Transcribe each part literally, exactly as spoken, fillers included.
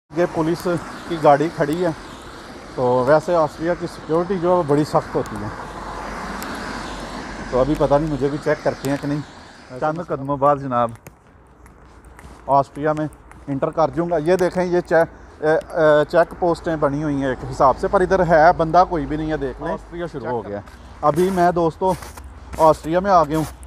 ये पुलिस की गाड़ी खड़ी है। तो वैसे ऑस्ट्रिया की सिक्योरिटी जो है वो बड़ी सख्त होती है, तो अभी पता नहीं, मुझे भी चेक करते हैं कि नहीं। चंद कदमों बाद जनाब ऑस्ट्रिया में इंटर कर जाऊँगा। ये देखें, ये चेक चेक पोस्टें बनी हुई हैं एक हिसाब से, पर इधर है बंदा कोई भी नहीं है। देख लें, ऑस्ट्रिया शुरू हो गया। अभी मैं दोस्तों ऑस्ट्रिया में आ गया हूँ।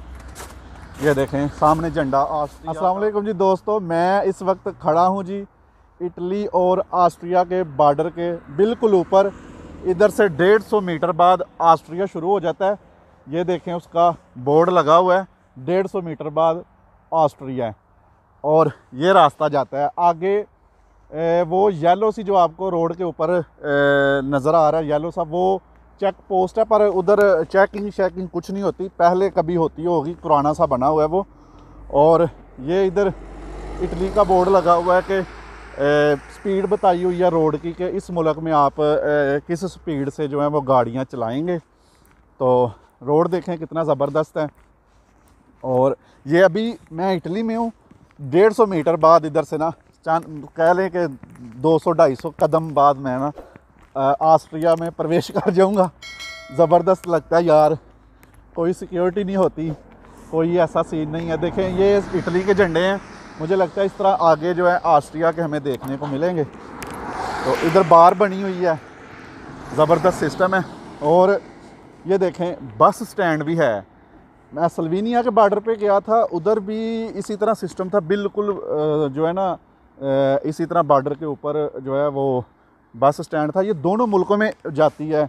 ये देखें सामने झंडा ऑस्ट्रिया। अस्सलाम वालेकुम जी दोस्तों, मैं इस वक्त खड़ा हूँ जी इटली और ऑस्ट्रिया के बॉर्डर के बिल्कुल ऊपर। इधर से डेढ़ सौ मीटर बाद ऑस्ट्रिया शुरू हो जाता है। ये देखें उसका बोर्ड लगा हुआ है, डेढ़ सौ मीटर बाद ऑस्ट्रिया है। और ये रास्ता जाता है आगे। ए, वो येलो सी जो आपको रोड के ऊपर नज़र आ रहा है, येलो सा, वो चेक पोस्ट है। पर उधर चेकिंग शेकिंग कुछ नहीं होती, पहले कभी होती होगी, पुराना सा बना हुआ है वो। और ये इधर इटली का बोर्ड लगा हुआ है कि स्पीड बताई हुई है रोड की, कि इस मुल्क में आप ए, किस स्पीड से जो है वो गाड़ियाँ चलाएँगे। तो रोड देखें कितना ज़बरदस्त है। और ये अभी मैं इटली में हूँ, डेढ़ सौ मीटर बाद इधर से ना चांद कह लें कि दो सौ ढाई सौ कदम बाद मैं ना ऑस्ट्रिया में प्रवेश कर जाऊंगा। ज़बरदस्त लगता है यार, कोई सिक्योरिटी नहीं होती, कोई ऐसा सीन नहीं है। देखें ये इटली के झंडे हैं, मुझे लगता है इस तरह आगे जो है ऑस्ट्रिया के हमें देखने को मिलेंगे। तो इधर बार बनी हुई है, ज़बरदस्त सिस्टम है। और ये देखें बस स्टैंड भी है। मैं स्लोवेनिया के बॉर्डर पे गया था, उधर भी इसी तरह सिस्टम था, बिल्कुल जो है ना इसी तरह बॉर्डर के ऊपर जो है वो बस स्टैंड था। ये दोनों मुल्कों में जाती है।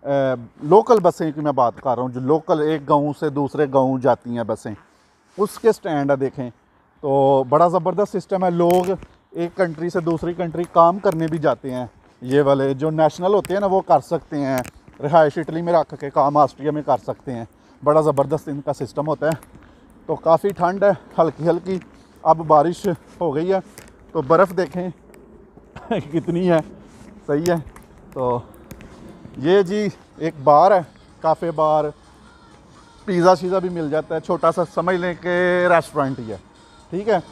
लोकल बसें की मैं बात कर रहा हूँ, जो लोकल एक गांव से दूसरे गांव जाती हैं बसें, उसके स्टैंड है देखें। तो बड़ा ज़बरदस्त सिस्टम है। लोग एक कंट्री से दूसरी कंट्री काम करने भी जाते हैं, ये वाले जो नेशनल होते हैं ना वो कर सकते हैं, रिहाइश इटली में रख के काम ऑस्ट्रिया में कर सकते हैं। बड़ा ज़बरदस्त इनका सिस्टम होता है। तो काफ़ी ठंड है, हल्की हल्की, अब बारिश हो गई है। तो बर्फ़ देखें कितनी है, सही है। तो ये जी एक बार है, काफ़े बार, पिज़्ज़ा शीज़ा भी मिल जाता है, छोटा सा समझ लें कि रेस्टोरेंट ही है, ठीक है।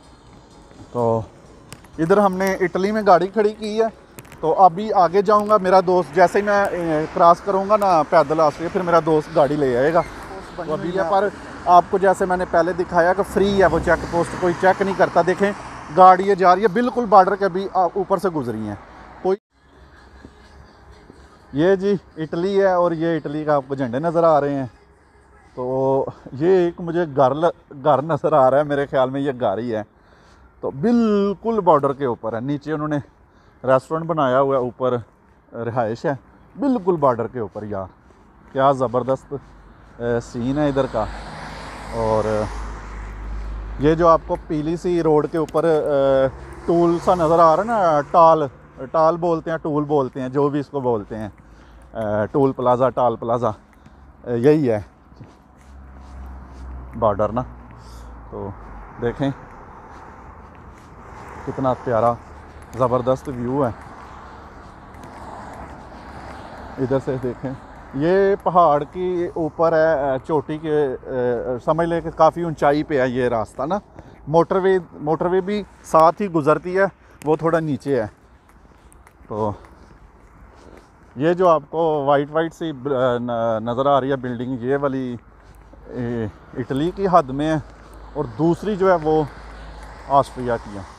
तो इधर हमने इटली में गाड़ी खड़ी की है। तो अभी आगे जाऊंगा, मेरा दोस्त जैसे ही मैं क्रॉस करूंगा ना पैदल ऑस्ट्रिया, फिर मेरा दोस्त गाड़ी ले आएगा। तो अभी है, पर आपको जैसे मैंने पहले दिखाया कि फ्री है वो चेक पोस्ट, कोई चेक नहीं करता। देखें गाड़ी ये जा रही है बिल्कुल बॉर्डर के भी ऊपर से गुजरी हैं कोई। ये जी इटली है और ये इटली का आपको झंडे नज़र आ रहे हैं। तो ये एक मुझे घर घर नज़र आ रहा है, मेरे ख्याल में ये घर ही है। तो बिल्कुल बॉर्डर के ऊपर है, नीचे उन्होंने रेस्टोरेंट बनाया हुआ है, ऊपर रिहाइश है, बिल्कुल बॉर्डर के ऊपर। यार क्या ज़बरदस्त सीन है इधर का। और ये जो आपको पीली सी रोड के ऊपर टूल सा नज़र आ रहा है ना, टाल टाल बोलते हैं, टूल बोलते हैं, जो भी इसको बोलते हैं, टूल प्लाज़ा, टाल प्लाज़ा, यही है बॉर्डर ना। तो देखें कितना प्यारा ज़बरदस्त व्यू है। इधर से देखें, ये पहाड़ की ऊपर है, चोटी के समझ लें कि काफ़ी ऊंचाई पे है ये रास्ता ना। मोटरवे मोटरवे भी साथ ही गुज़रती है, वो थोड़ा नीचे है। तो ये जो आपको वाइट वाइट सी नज़र आ रही है बिल्डिंग, ये वाली इटली की हद में है, और दूसरी जो है वो ऑस्ट्रिया की है।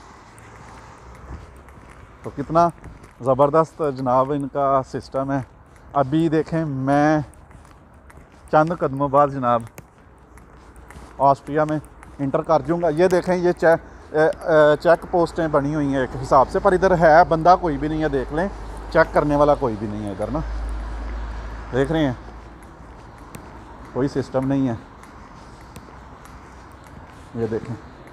तो कितना ज़बरदस्त जनाब इनका सिस्टम है। अभी देखें मैं चंद कदमों बाद जनाब ऑस्ट्रिया में इंटर कर जाऊँगा। ये देखें, ये चेक चेक पोस्टें बनी हुई हैं एक हिसाब से, पर इधर है बंदा कोई भी नहीं है। देख लें, चेक करने वाला कोई भी नहीं है इधर ना, देख रहे हैं, कोई सिस्टम नहीं है। ये देखें,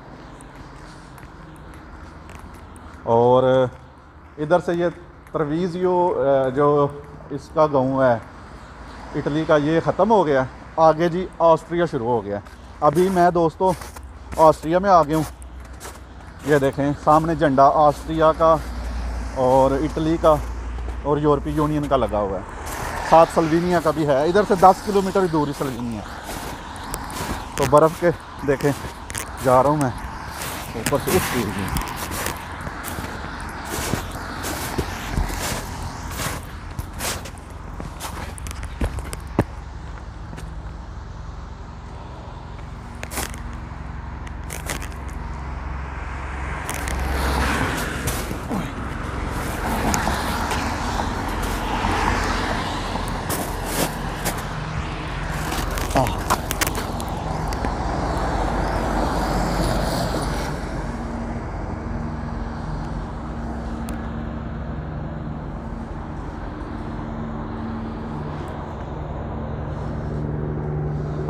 और इधर से ये ट्रेविज़ो जो इसका गांव है इटली का, ये ख़त्म हो गया। आगे जी ऑस्ट्रिया शुरू हो गया। अभी मैं दोस्तों ऑस्ट्रिया में आ गया हूँ। ये देखें सामने झंडा ऑस्ट्रिया का और इटली का और यूरोपीय यूनियन का लगा हुआ है, साथ स्लोवेनिया का भी है। इधर से दस किलोमीटर दूरी स्लोवेनिया। तो बर्फ़ के देखें जा रहा हूँ मैं ऊपर से, उस स्पीड में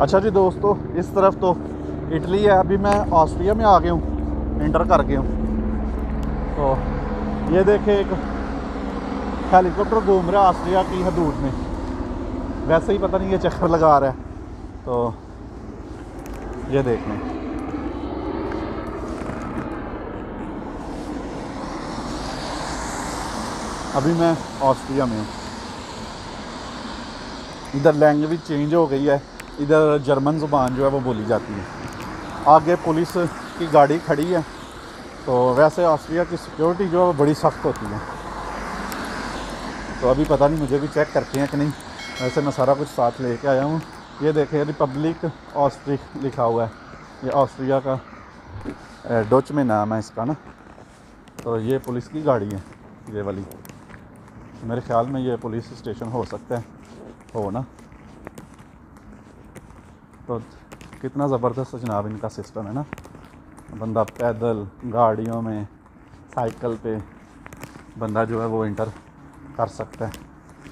अच्छा जी दोस्तों, इस तरफ तो इटली है, अभी मैं ऑस्ट्रिया में आ गया हूँ, इंटर कर गया हूँ। तो ये देखे एक हेलीकॉप्टर घूम रहा है ऑस्ट्रिया की हदूद में, वैसे ही पता नहीं ये चक्कर लगा रहा है। तो ये देख लें, अभी मैं ऑस्ट्रिया में हूँ। इधर लैंग्वेज चेंज हो गई है, इधर जर्मन ज़ुबान जो है वो बोली जाती है। आगे पुलिस की गाड़ी खड़ी है। तो वैसे ऑस्ट्रिया की सिक्योरिटी जो है वो बड़ी सख्त होती है। तो अभी पता नहीं, मुझे भी चेक करते हैं कि नहीं। वैसे मैं सारा कुछ साथ लेके आया हूँ। ये देखें, रिपब्लिक ऑस्ट्री लिखा हुआ है, ये ऑस्ट्रिया का डच में नाम है इसका ना। तो ये पुलिस की गाड़ी है ये वाली, मेरे ख्याल में ये पुलिस स्टेशन हो सकता है, हो ना। तो कितना ज़बरदस्त जनाब इनका सिस्टम है ना। बंदा पैदल, गाड़ियों में, साइकिल पे बंदा जो है वो इंटर कर सकता है।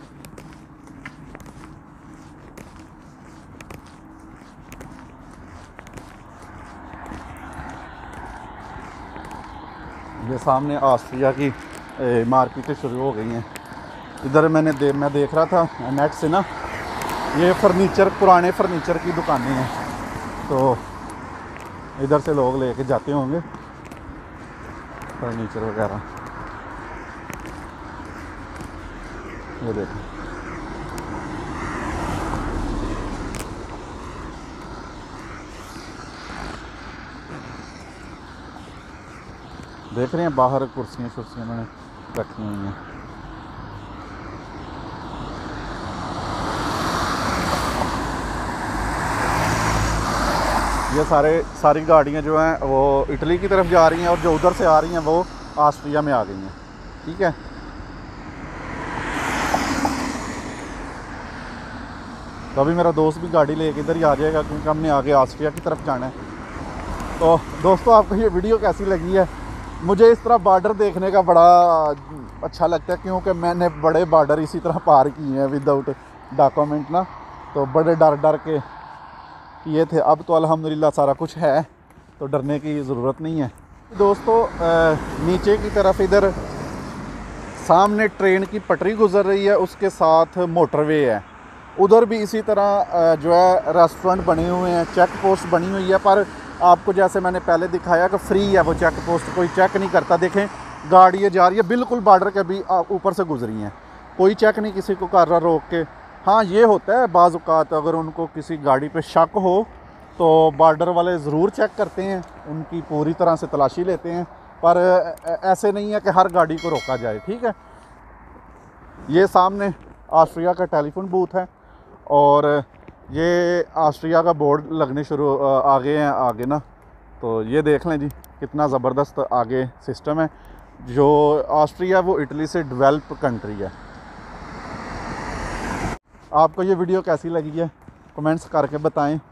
ये सामने ऑस्ट्रिया की मार्केटें शुरू हो गई हैं। इधर मैंने दे, मैं देख रहा था नेट से ना, ये फर्नीचर, पुराने फर्नीचर की दुकानें हैं। तो इधर से लोग लेके जाते होंगे फर्नीचर वगैरह। ये देखो, देख रहे हैं बाहर कुर्सियाँ शुर्सियाँ उन्होंने रखी हुई हैं। ये सारे सारी गाड़ियाँ जो हैं वो इटली की तरफ जा रही हैं, और जो उधर से आ रही हैं वो ऑस्ट्रिया में आ गई हैं। ठीक है, तो अभी मेरा दोस्त भी गाड़ी लेके इधर ही आ जाएगा, क्योंकि हमने आगे ऑस्ट्रिया की तरफ जाना है। तो दोस्तों, आपको ये वीडियो कैसी लगी है? मुझे इस तरह बॉर्डर देखने का बड़ा अच्छा लगता है, क्योंकि मैंने बड़े बॉर्डर इसी तरह पार किए हैं विदाउट डॉक्यूमेंट ना। तो बड़े डर डर के किए थे। अब तो अल्हम्दुलिल्लाह सारा कुछ है, तो डरने की ज़रूरत नहीं है। दोस्तों, नीचे की तरफ इधर सामने ट्रेन की पटरी गुजर रही है, उसके साथ मोटरवे है। उधर भी इसी तरह जो है रेस्टोरेंट बने हुए हैं, चेक पोस्ट बनी हुई है। पर आपको जैसे मैंने पहले दिखाया कि फ्री है वो चेक पोस्ट, कोई चेक नहीं करता। देखें, गाड़ियाँ जा रही है बिल्कुल बॉर्डर के भी ऊपर से गुजरी हैं, कोई चेक नहीं किसी को कर रहा रोक के। हाँ, ये होता है बाज़ औक़ात अगर उनको किसी गाड़ी पे शक हो तो बॉर्डर वाले ज़रूर चेक करते हैं, उनकी पूरी तरह से तलाशी लेते हैं। पर ऐसे नहीं है कि हर गाड़ी को रोका जाए। ठीक है, ये सामने ऑस्ट्रिया का टेलीफोन बूथ है, और ये ऑस्ट्रिया का बोर्ड लगने शुरू आगे हैं आगे ना। तो ये देख लें जी, कितना ज़बरदस्त आगे सिस्टम है। जो ऑस्ट्रिया वो इटली से डेवलप कंट्री है। आपको ये वीडियो कैसी लगी है कमेंट्स करके बताएं।